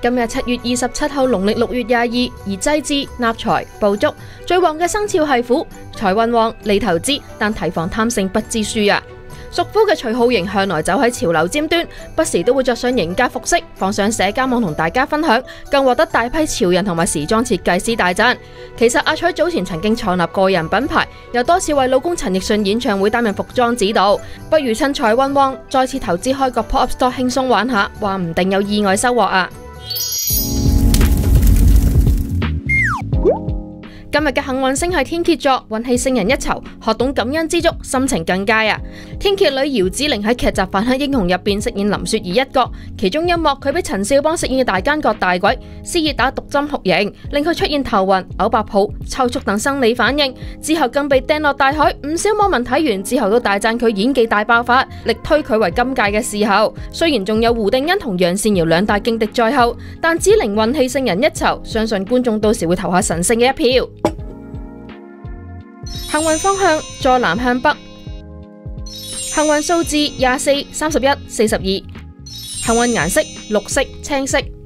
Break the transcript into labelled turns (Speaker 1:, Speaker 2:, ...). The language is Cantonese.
Speaker 1: 今日7月27號，農曆6月22，而祭祀、納財、捕捉最旺嘅生肖係虎，財運旺，利投資，但提防貪勝不知輸啊！屬虎嘅徐浩瑩向來走喺潮流尖端，不時都會着上型格服飾，放上社交網同大家分享，更獲得大批潮人同埋時裝設計師大讚。其實阿彩早前曾經創立個人品牌，又多次為老公陳奕迅演唱會擔任服裝指導，不如趁財運旺，再次投資開個 pop up store 輕鬆玩下，話唔定有意外收穫啊！今日嘅幸運星係天蠍座，運氣勝人一籌，學懂感恩知足，心情更佳啊！天蠍女姚子羚喺劇集《反黑英雄》入邊飾演林雪兒一角，其中一幕佢俾陳少邦飾演嘅大奸角大鬼施以打毒針酷刑，令佢出現頭暈、嘔白泡、抽搐等生理反應，之後更被掟落大海。唔少網民睇完之後都大讚佢演技大爆發，力推佢為今屆嘅視后。雖然仲有胡定欣同楊善瑤兩大勁敵在後，但子羚運氣勝人一籌，相信觀眾到時會投下神聖嘅一票。幸運方向坐南向北，幸運數字24、31、42，幸運顏色綠色、青色。